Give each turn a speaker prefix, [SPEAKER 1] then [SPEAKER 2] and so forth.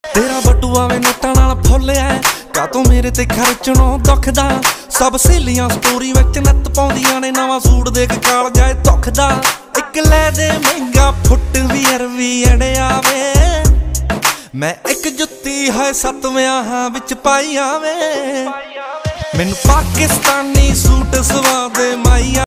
[SPEAKER 1] तेरा बटुआ वे नोटां नाल फुल्लिया क्या तू मेरे ते खर्चणों दुखदा। सब सहेलियां स्टोरी विच नत पाउंदियां ने नवां सूट देख काल जाए दुखदा। एक लै दे महंगा फुट भी अरबी अड़िया वे मैं एक जुत्ती है 7 विआहां विच पाई आवे। मैनू पाकिस्तानी सूट सवा दे माईया।